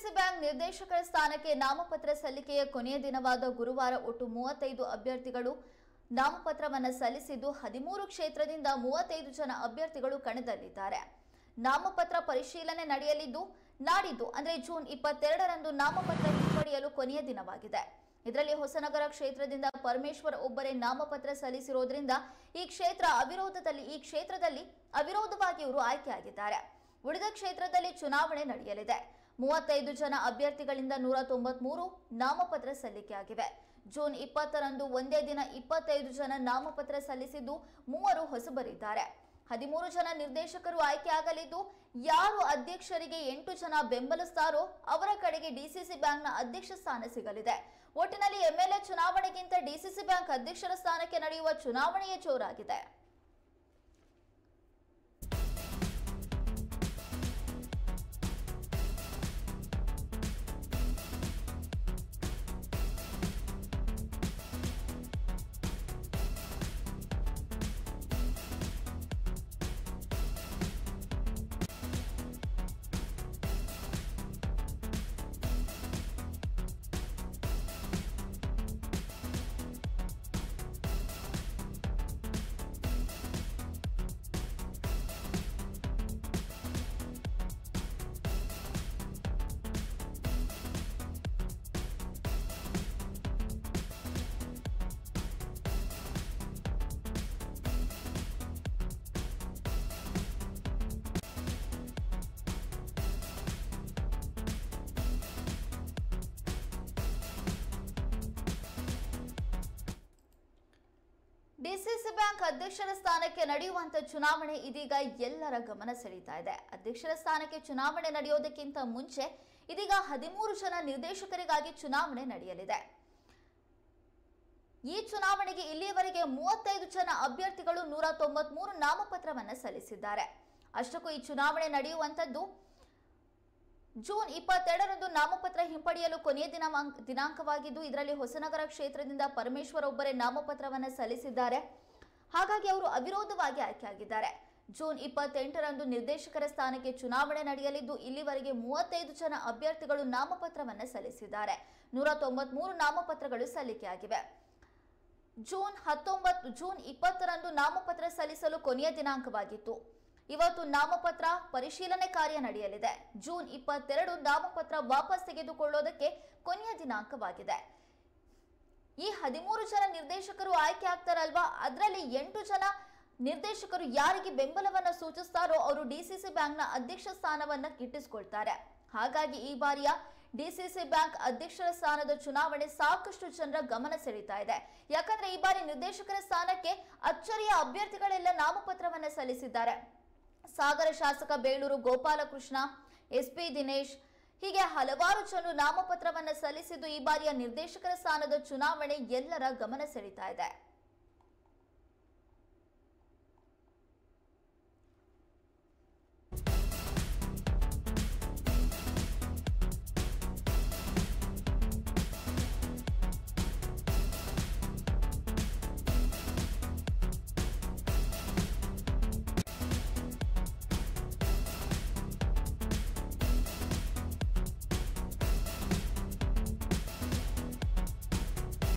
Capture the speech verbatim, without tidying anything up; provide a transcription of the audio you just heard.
DCC bank ನಿರ್ದೇಶಕರ ಸ್ಥಾನಕ್ಕೆ ನಾಮಪತ್ರ ಸಲ್ಲಿಕೆಯ ಕೊನೆಯ ದಿನವಾದ ಗುರುವಾರ ಒಟ್ಟು ಮೂವತ್ತೈದು ಅಭ್ಯರ್ಥಿಗಳು ನಾಮಪತ್ರವನ್ನು ಸಲ್ಲಿಸಿದ್ದು ಹದಿಮೂರು ಕ್ಷೇತ್ರದಿಂದ ಮೂವತ್ತೈದು ಜನ ಅಭ್ಯರ್ಥಿಗಳು ಕಣದಲ್ಲಿದ್ದಾರೆ. ನಾಮಪತ್ರ ಪರಿಶೀಲನೆ ನಡೆಯಲಿದ್ದು ನಾಡಿದ್ದು ಅಂದ್ರೆ ಜೂನ್ ಇಪ್ಪತ್ತೆರಡರಂದು ನಾಮಪತ್ರ ಹಿಂಪಡೆಯಲು ಕೊನೆಯ ದಿನವಾಗಿದೆ. ಇದರಲ್ಲಿ ಹೊಸನಗರ ಕ್ಷೇತ್ರದಿಂದ ಪರಮೇಶ್ವರ್ ಒಬ್ಬರೇ ನಾಮಪತ್ರ ಸಲ್ಲಿಸಿರೋದ್ರಿಂದ ಈ ಕ್ಷೇತ್ರ ಅವಿರೋಧದಲ್ಲಿ ಈ ಕ್ಷೇತ್ರದಲ್ಲಿ ಅವಿರೋಧವಾಗಿ ಇವರು ಆಯ್ಕೆಯಾಗಿದ್ದಾರೆ. ಉಳಿದ ಕ್ಷೇತ್ರದಲ್ಲಿ ಚುನಾವಣೆ ನಡೆಯಲಿದೆ. ಮೂವತ್ತೈದು ಜನ ಅಭ್ಯರ್ಥಿಗಳಿಂದ ನೂರ ತೊಂಬತ್ಮೂರು ನಾಮಪತ್ರ ಸಲ್ಲಿಕೆಯಾಗಿವೆ. ಜೂನ್ ಇಪ್ಪತ್ತರಂದು ಒಂದೇ ದಿನ ಇಪ್ಪತ್ತೈದು ಜನ ನಾಮಪತ್ರ ಸಲ್ಲಿಸಿದ್ದು ಮೂವರು ಹೊಸಬರಿದ್ದಾರೆ. ಹದಿಮೂರು ಜನ ನಿರ್ದೇಶಕರು ಆಯ್ಕೆಯಾಗಲಿದ್ದು ಯಾರು ಅಧ್ಯಕ್ಷರಿಗೆ ಎಂಟು ಜನ ಬೆಂಬಲಿಸ್ತಾರೋ ಅವರ ಕಡೆಗೆ ಡಿಸಿಸಿ ಬ್ಯಾಂಕ್ನ ಅಧ್ಯಕ್ಷ ಸ್ಥಾನ ಸಿಗಲಿದೆ. ಒಟ್ಟಿನಲ್ಲಿ ಎಂಎಲ್ಎ ಚುನಾವಣೆಗಿಂತ ಡಿಸಿಸಿ ಬ್ಯಾಂಕ್ ಅಧ್ಯಕ್ಷರ ಸ್ಥಾನಕ್ಕೆ ನಡೆಯುವ ಚುನಾವಣೆಯೇ ಜೋರಾಗಿದೆ. ಡಿಸಿಸಿ ಬ್ಯಾಂಕ್ ಅಧ್ಯಕ್ಷರ ಸ್ಥಾನಕ್ಕೆ ನಡೆಯುವಂತ ಚುನಾವಣೆ ಇದೀಗ ಎಲ್ಲರ ಗಮನ ಸೆಳೀತಾ ಇದೆ. ಅಧ್ಯಕ್ಷರ ಸ್ಥಾನಕ್ಕೆ ಚುನಾವಣೆ ನಡೆಯೋದಕ್ಕಿಂತ ಮುಂಚೆ ಇದೀಗ ಹದಿಮೂರು ಜನ ನಿರ್ದೇಶಕರಿಗಾಗಿ ಚುನಾವಣೆ ನಡೆಯಲಿದೆ. ಈ ಚುನಾವಣೆಗೆ ಇಲ್ಲಿಯವರೆಗೆ ಮೂವತ್ತೈದು ಜನ ಅಭ್ಯರ್ಥಿಗಳು ನೂರ ತೊಂಬತ್ಮೂರು ನಾಮಪತ್ರವನ್ನು ಸಲ್ಲಿಸಿದ್ದಾರೆ. ಅಷ್ಟಕ್ಕೂ ಈ ಚುನಾವಣೆ ನಡೆಯುವಂತದ್ದು ಜೂನ್ ಇಪ್ಪತ್ತೆರಡರಂದು ನಾಮಪತ್ರ ಹಿಂಪಡೆಯಲು ಕೊನೆಯ ದಿನ ದಿನಾಂಕವಾಗಿದ್ದು ಇದರಲ್ಲಿ ಹೊಸನಗರ ಕ್ಷೇತ್ರದಿಂದ ಪರಮೇಶ್ವರ್ ಒಬ್ಬರೇ ನಾಮಪತ್ರವನ್ನು ಸಲ್ಲಿಸಿದ್ದಾರೆ. ಹಾಗಾಗಿ ಅವರು ಅವಿರೋಧವಾಗಿ ಆಯ್ಕೆಯಾಗಿದ್ದಾರೆ. ಜೂನ್ ಇಪ್ಪತ್ತೆಂಟರಂದು ನಿರ್ದೇಶಕರ ಸ್ಥಾನಕ್ಕೆ ಚುನಾವಣೆ ನಡೆಯಲಿದ್ದು ಇಲ್ಲಿವರೆಗೆ ಮೂವತ್ತೈದು ಜನ ಅಭ್ಯರ್ಥಿಗಳು ನಾಮಪತ್ರವನ್ನು ಸಲ್ಲಿಸಿದ್ದಾರೆ. ನೂರ ತೊಂಬತ್ಮೂರು ನಾಮಪತ್ರಗಳು ಸಲ್ಲಿಕೆಯಾಗಿವೆ. ಜೂನ್ ಹತ್ತೊಂಬತ್ತು ಜೂನ್ ಇಪ್ಪತ್ತರಂದು ನಾಮಪತ್ರ ಸಲ್ಲಿಸಲು ಕೊನೆಯ ದಿನಾಂಕವಾಗಿತ್ತು. ಇವತ್ತು ನಾಮಪತ್ರ ಪರಿಶೀಲನೆ ಕಾರ್ಯ ನಡೆಯಲಿದೆ. ಜೂನ್ ಇಪ್ಪತ್ತೆರಡು ನಾಮಪತ್ರ ವಾಪಸ್ ತೆಗೆದುಕೊಳ್ಳೋದಕ್ಕೆ ಕೊನೆಯ ದಿನಾಂಕವಾಗಿದೆ. ಈ ಹದಿಮೂರು ಜನ ನಿರ್ದೇಶಕರು ಆಯ್ಕೆ ಆಗ್ತಾರಲ್ವಾ, ಅದರಲ್ಲಿ ಎಂಟು ಜನ ನಿರ್ದೇಶಕರು ಯಾರಿಗೆ ಬೆಂಬಲವನ್ನ ಸೂಚಿಸ್ತಾರೋ ಅವರು ಡಿಸಿಸಿ ಬ್ಯಾಂಕ್ನ ಅಧ್ಯಕ್ಷ ಸ್ಥಾನವನ್ನ ಗಿಟ್ಟಿಸಿಕೊಳ್ತಾರೆ. ಹಾಗಾಗಿ ಈ ಬಾರಿಯ ಡಿಸಿಸಿ ಬ್ಯಾಂಕ್ ಅಧ್ಯಕ್ಷರ ಸ್ಥಾನದ ಚುನಾವಣೆ ಸಾಕಷ್ಟು ಜನರ ಗಮನ ಸೆಳೀತಾ ಇದೆ. ಯಾಕಂದ್ರೆ ಈ ಬಾರಿ ನಿರ್ದೇಶಕರ ಸ್ಥಾನಕ್ಕೆ ಅಚ್ಚರಿಯ ಅಭ್ಯರ್ಥಿಗಳೆಲ್ಲ ನಾಮಪತ್ರವನ್ನ ಸಲ್ಲಿಸಿದ್ದಾರೆ. ಸಾಗರ ಶಾಸಕ ಬೇಳೂರು ಗೋಪಾಲಕೃಷ್ಣ, ಎಸ್ಪಿ ದಿನೇಶ್ ಹೀಗೆ ಹಲವಾರು ಜನರು ನಾಮಪತ್ರವನ್ನು ಸಲ್ಲಿಸಿದ್ದು ಈ ಬಾರಿಯ ನಿರ್ದೇಶಕರ ಸ್ಥಾನದ ಚುನಾವಣೆ ಎಲ್ಲರ ಗಮನ ಸೆಳೀತಾ ಇದೆ.